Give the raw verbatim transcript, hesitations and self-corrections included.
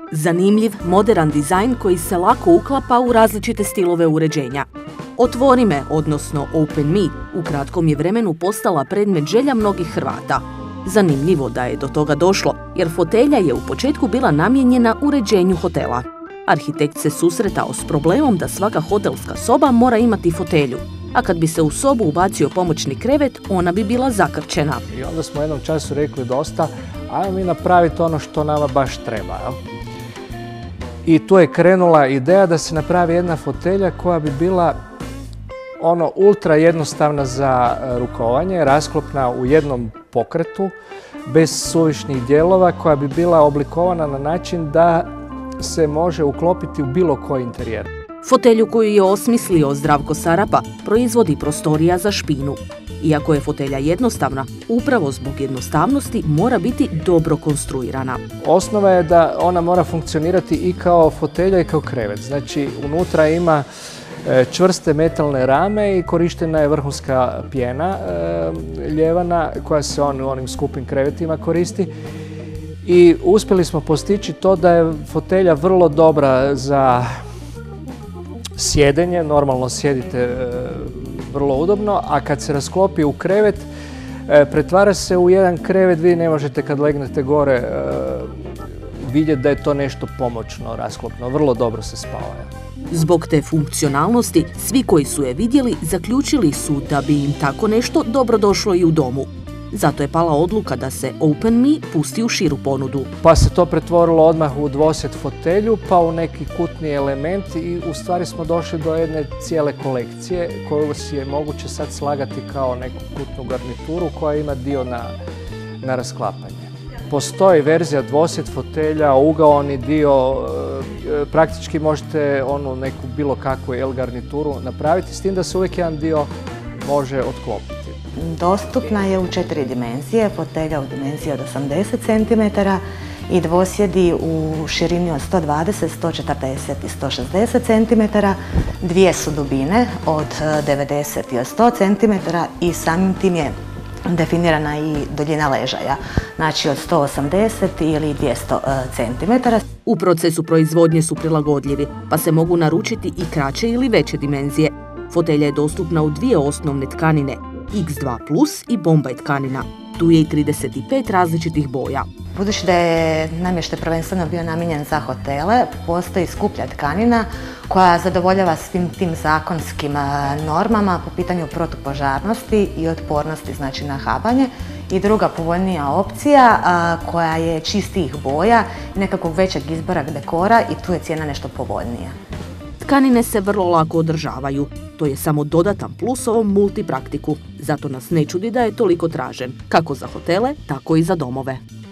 Zanimljiv, moderan dizajn koji se lako uklapa u različite stilove uređenja. Otvori me, odnosno Open Me, u kratkom je vremenu postala predmet želja mnogih Hrvata. Zanimljivo da je do toga došlo, jer fotelja je u početku bila namijenjena uređenju hotela. Arhitekt se susretao s problemom da svaka hotelska soba mora imati fotelju, a kad bi se u sobu ubacio pomoćni krevet, ona bi bila zakrčena. I onda smo u jednom času rekli dosta, ajmo mi napraviti ono što nama baš treba. I tu je krenula ideja da se napravi jedna fotelja koja bi bila ono ultra jednostavna za rukovanje, rasklopna u jednom pokretu, bez suvišnih dijelova, koja bi bila oblikovana na način da se može uklopiti u bilo koji interijer. Fotelju koju je osmislio Zdravko Sarapa proizvodi prostorija za špinu. Iako je fotelja jednostavna, upravo zbog jednostavnosti mora biti dobro konstruirana. Osnova je da ona mora funkcionirati i kao fotelja i kao krevet. Znači, unutra ima čvrste metalne rame i korištena je vrhunska pjena ljevana koja se on u onim skupim krevetima koristi. I uspjeli smo postići to da je fotelja vrlo dobra za sjedenje, normalno sjedite vrlo udobno, a kad se rasklopi u krevet, pretvara se u jedan krevet, vi ne možete kad legnete gore vidjeti da je to nešto pomoćno, rasklopno, vrlo dobro se spava. Zbog te funkcionalnosti, svi koji su je vidjeli zaključili su da bi im tako nešto dobro došlo i u domu. Zato je pala odluka da se Open Me pusti u širu ponudu. Pa se to pretvorilo odmah u dvosjed fotelju, pa u neki kutni element i u stvari smo došli do jedne cijele kolekcije koju si je moguće sad slagati kao neku kutnu garnituru koja ima dio na, na rasklapanje. Postoji verzija dvosjed fotelja, ugaoni dio, praktički možete onu neku bilo kakvu L garnituru napraviti, s tim da se uvijek jedan dio može otklopiti. Dostupna je u četiri dimenzije, fotelja u dimenziji od osamdeset centimetara i dvosjedi u širini od sto dvadeset, sto četrdeset i sto šezdeset centimetara. Dvije su dubine od devedeset i od sto centimetara i samim tim je definirana i duljina ležaja, znači od sto osamdeset ili dvjesto centimetara. U procesu proizvodnje su prilagodljivi, pa se mogu naručiti i kraće ili veće dimenzije. Fotelja je dostupna u dvije osnovne tkanine, iks dva plus i Bombaj tkanina. Tu je i trideset pet različitih boja. Budući da je namještaj prvenstveno bio namijenjen za hotele, postoji skuplja tkanina koja zadovoljava svim tim zakonskim normama po pitanju protupožarnosti i otpornosti, znači na habanje. I druga povoljnija opcija koja je čistijih boja i nekakvog većeg izbora dekora i tu je cijena nešto povoljnija. Tkanine se vrlo lako održavaju. To je samo dodatan plus ovom multipraktiku. Zato nas ne čudi da je toliko tražen, kako za hotele, tako i za domove.